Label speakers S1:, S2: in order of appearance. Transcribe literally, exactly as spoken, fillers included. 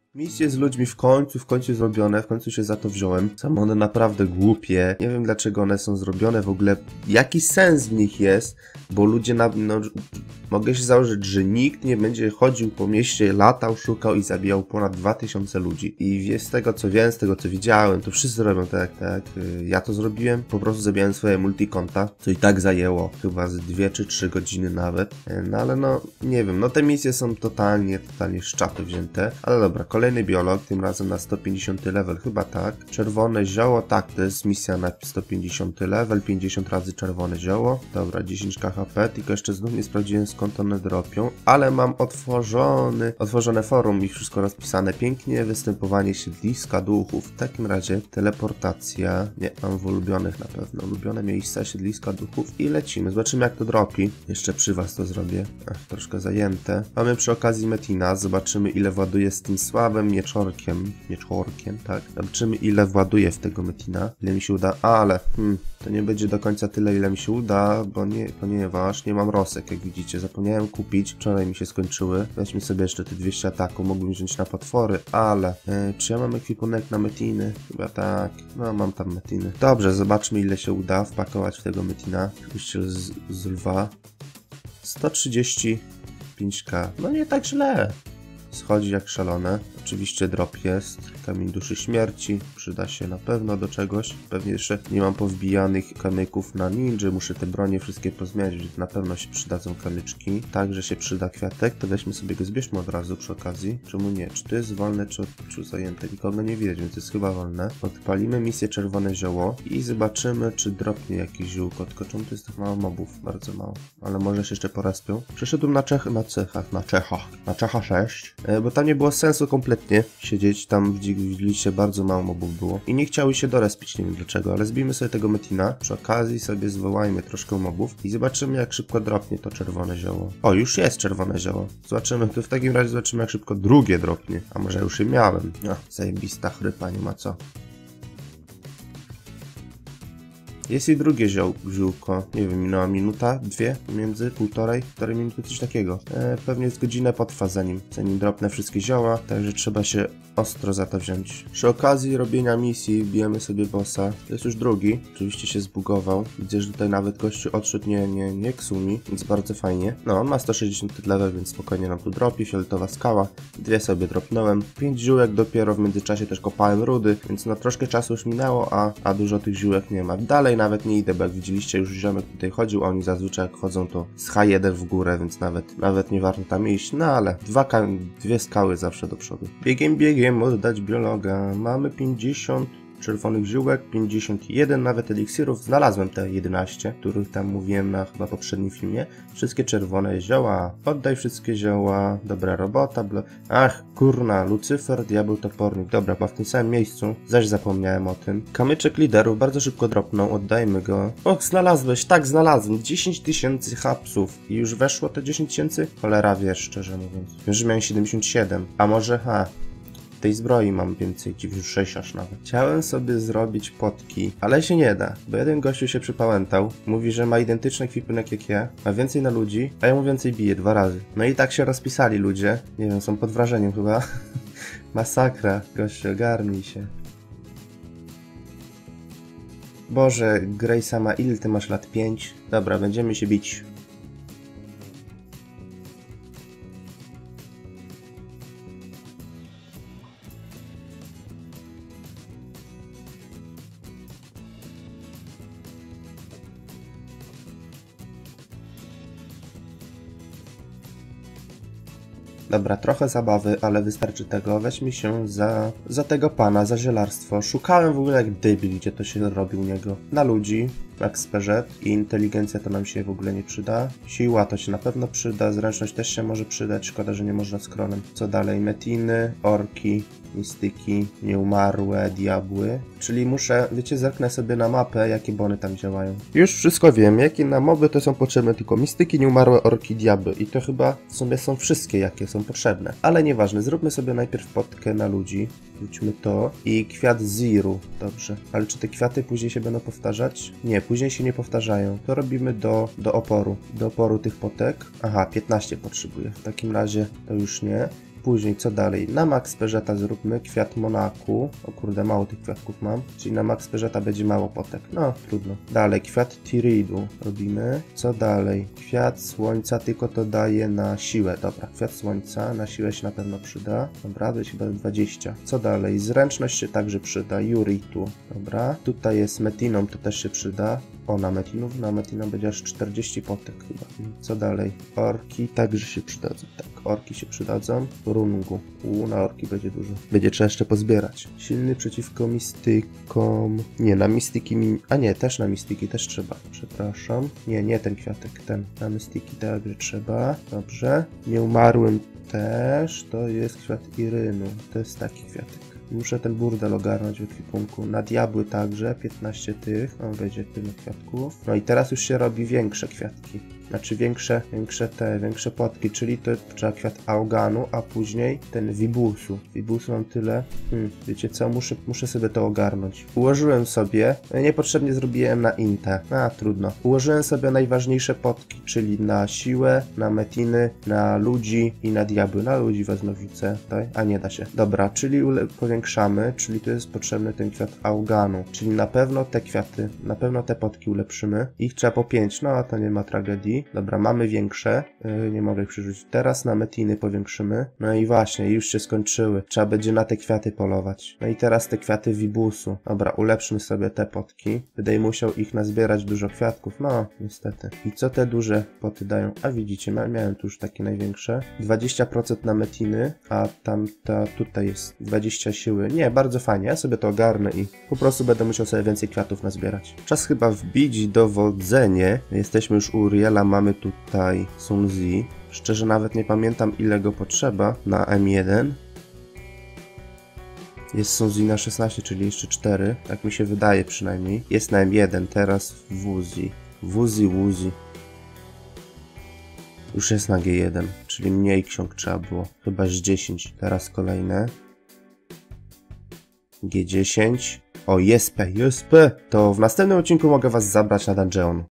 S1: Misje z ludźmi w końcu, w końcu zrobione, w końcu się za to wziąłem. Są one naprawdę głupie. Nie wiem dlaczego one są zrobione w ogóle. Jaki sens w nich jest? Bo ludzie na... No, mogę się założyć, że nikt nie będzie chodził po mieście, latał, szukał i zabijał ponad dwa tysiące ludzi. I z tego co wiem, z tego co widziałem, to wszyscy robią tak, tak. Ja to zrobiłem. Po prostu zabijałem swoje multikonta, co i tak zajęło chyba z dwie czy trzy godziny nawet. No ale no, nie wiem. No te misje są totalnie, totalnie z czatu wzięte. Ale dobra, kolejny biolog, tym razem na sto pięćdziesiąty level, chyba tak. Czerwone zioło, tak, to jest misja na sto pięćdziesiąty level, pięćdziesiąt razy czerwone zioło. Dobra, dziesięć K H P, tylko jeszcze znów nie sprawdziłem skąd one dropią, ale mam otworzony, otworzone forum i wszystko rozpisane pięknie, występowanie siedliska duchów. W takim razie teleportacja, nie, mam w ulubionych na pewno, ulubione miejsca, siedliska duchów i lecimy. Zobaczymy jak to dropi. Jeszcze przy was to zrobię. Ach, troszkę zajęte. Mamy przy okazji Metina, zobaczymy ile właduje z tym słabym mieczorkiem, mieczorkiem, tak? Zobaczymy ile właduje w tego Metina, ile mi się uda, ale hmm, to nie będzie do końca tyle ile mi się uda, bo nie, ponieważ nie mam rosek, jak widzicie, zapomniałem kupić, wczoraj mi się skończyły, weźmy sobie jeszcze te dwieście ataku, mógłbym wziąć na potwory, ale yy, czy ja mam ekwipunek na Metiny? Chyba tak, no mam tam Metiny. Dobrze, zobaczmy ile się uda wpakować w tego Metina, oczywiście z, z lwa, sto trzydzieści pięć K, no nie tak źle. Schodzi jak szalone. Oczywiście drop jest. Kamień duszy śmierci. Przyda się na pewno do czegoś. Pewnie jeszcze nie mam powbijanych kamyków na ninja. Muszę te bronie wszystkie pozmieniać, więc na pewno się przydadzą kamyczki. Także się przyda kwiatek. To weźmy sobie go, zbierzmy od razu przy okazji. Czemu nie? Czy to jest wolne, czy, czy zajęte? Nikogo nie widać, więc jest chyba wolne. Odpalimy misję czerwone zioło i zobaczymy, czy dropnie jakieś ziółko. Tylko czemu to jest tak mało mobów? Bardzo mało. Ale może się jeszcze poraspią. Przeszedłem na Czech, na Cechach, na Czechach. Na Czecha sześć. Bo tam nie było sensu kompletnie siedzieć, tam widzieliście bardzo mało mobów było i nie chciały się dorespić, nie wiem dlaczego, ale zbijmy sobie tego Metina, przy okazji sobie zwołajmy troszkę mobów i zobaczymy jak szybko dropnie to czerwone zioło. O, już jest czerwone zioło, zobaczymy, to w takim razie zobaczymy jak szybko drugie dropnie, a może już je miałem, no, zajebista chrypa, nie ma co. Jest i drugie ziół, ziółko, nie wiem, minęła minuta, dwie, między półtorej, półtorej minuty, coś takiego. E, pewnie z godzinę potrwa zanim, zanim dropnę wszystkie zioła, także trzeba się ostro za to wziąć. Przy okazji robienia misji bijemy sobie bossa, to jest już drugi, oczywiście się zbugował, widzę, że tutaj nawet gościu odszedł nie, nie, nie ksumi, więc bardzo fajnie. No, on ma sto sześćdziesiąt level, więc spokojnie nam tu dropi, fioletowa skała, dwie sobie dropnąłem, pięć ziółek dopiero, w międzyczasie też kopałem rudy, więc no troszkę czasu już minęło, a, a dużo tych ziółek nie ma. Dalej nawet nie idę, bo jak widzieliście, już ziomek tutaj chodził, a oni zazwyczaj jak chodzą to z H jeden w górę, więc nawet, nawet nie warto tam iść, no ale dwa, dwie skały zawsze do przodu. Biegiem, biegiem, oddać biologa, mamy pięćdziesiąt czerwonych ziółek, pięćdziesiąt jeden nawet eliksirów, znalazłem te jedenaście, których tam mówiłem na chyba poprzednim filmie, wszystkie czerwone zioła, oddaj wszystkie zioła, dobra robota, bla... ach, kurna, Lucyfer, diabeł, topornik, dobra, bo w tym samym miejscu, zaś zapomniałem o tym. Kamyczek liderów bardzo szybko dropnął, oddajmy go. Och, znalazłeś, tak, znalazłem, dziesięć tysięcy hapsów i już weszło te dziesięć tysięcy? Cholera wie, szczerze mówiąc. Wiem, że miałem siedemdziesiąt siedem, a może, ha... tej zbroi mam więcej, dziewięćdziesiąt sześć aż nawet. Chciałem sobie zrobić potki, ale się nie da, bo jeden gościu się przypałętał, mówi, że ma identyczny ekwipunek jak ja, ma więcej na ludzi, a ja mu więcej bije dwa razy. No i tak się rozpisali ludzie, nie wiem, są pod wrażeniem chyba. Masakra, gościu, ogarnij się. Boże, Grace'a ma ile ty masz lat? pięć? Dobra, będziemy się bić. Dobra, trochę zabawy, ale wystarczy tego. Weźmy się za, za tego pana, za zielarstwo. Szukałem w ogóle jak debil, gdzie to się robi u niego. Na ludzi, jak sperzet. I inteligencja to nam się w ogóle nie przyda. Siła to się na pewno przyda, zręczność też się może przydać. Szkoda, że nie można z kronem. Co dalej? Metiny, orki, mistyki, nieumarłe, diabły. Czyli muszę, wiecie, zerknę sobie na mapę, jakie bony tam działają. Już wszystko wiem, jakie na moby to są potrzebne tylko mistyki, nieumarłe, orki, diabły. I to chyba w sumie są wszystkie, jakie są potrzebne. Ale nieważne, zróbmy sobie najpierw potkę na ludzi. Wróćmy to. I kwiat Ziru. Dobrze. Ale czy te kwiaty później się będą powtarzać? Nie, później się nie powtarzają. To robimy do, do oporu. Do oporu tych potek. Aha, piętnaście potrzebuję. W takim razie to już nie. Później, co dalej? Na Max Peżeta zróbmy kwiat Monaku. O kurde, mało tych kwiatków mam. Czyli na Max Peżeta będzie mało potek. No, trudno. Dalej, kwiat Tiridu robimy. Co dalej? Kwiat Słońca, tylko to daje na siłę. Dobra, kwiat Słońca na siłę się na pewno przyda. Dobra, to jest chyba dwadzieścia. Co dalej? Zręczność się także przyda. Juritu. Dobra. Tutaj jest Metinom, to też się przyda. O, na Metinów, na Metinów będzie aż czterdzieści potek chyba. Co dalej? Orki także się przydadzą. Tak, orki się przydadzą. Rungu. U, na orki będzie dużo. Będzie trzeba jeszcze pozbierać. Silny przeciwko mistykom. Nie, na mistyki mi... A nie, też na mistyki też trzeba. Przepraszam. Nie, nie ten kwiatek, ten. Na mistyki także trzeba. Dobrze. Nieumarłym też. To jest kwiat Irynu. To jest taki kwiatek. Muszę ten burdel ogarnąć w ekwipunku. Na diabły także, piętnaście tych. O, będzie tyle kwiatków. No i teraz już się robi większe kwiatki. Znaczy większe, większe te, większe płatki, czyli to trzeba kwiat Auganu, a później ten Wibusu. Wibusu mam tyle. Hmm, wiecie co, muszę, muszę sobie to ogarnąć. Ułożyłem sobie, niepotrzebnie zrobiłem na Intę. A, trudno. Ułożyłem sobie najważniejsze potki, czyli na siłę, na metiny, na ludzi i na diabły. Na ludzi wezmę wrzucę tutaj, a nie da się. Dobra, czyli powiększamy, czyli tu jest potrzebny ten kwiat Auganu, czyli na pewno te kwiaty, na pewno te potki ulepszymy. Ich trzeba po pięć, no a to nie ma tragedii. Dobra, mamy większe. Yy, nie mogę ich przerzucić. Teraz na metiny powiększymy. No i właśnie, już się skończyły. Trzeba będzie na te kwiaty polować. No i teraz te kwiaty Wibusu. Dobra, ulepszmy sobie te potki. Będę musiał ich nazbierać dużo kwiatków. No, niestety. I co te duże poty dają? A widzicie, miałem tu już takie największe. dwadzieścia procent na metiny, a tamta tutaj jest dwadzieścia siły. Nie, bardzo fajnie. Ja sobie to ogarnę i po prostu będę musiał sobie więcej kwiatów nazbierać. Czas chyba wbić dowodzenie. Jesteśmy już u Uriela, mamy tutaj Sun Zi. Szczerze nawet nie pamiętam, ile go potrzeba na M jeden. Jest Sun Zi na szesnaście, czyli jeszcze cztery. Tak mi się wydaje przynajmniej. Jest na M jeden, teraz Wuzi. Wuzi, Wuzi. Już jest na G jeden, czyli mniej ksiąg trzeba było. Chyba z dziesięć. Teraz kolejne. G dziesięć. O, jest P, jest P. To w następnym odcinku mogę was zabrać na dungeon.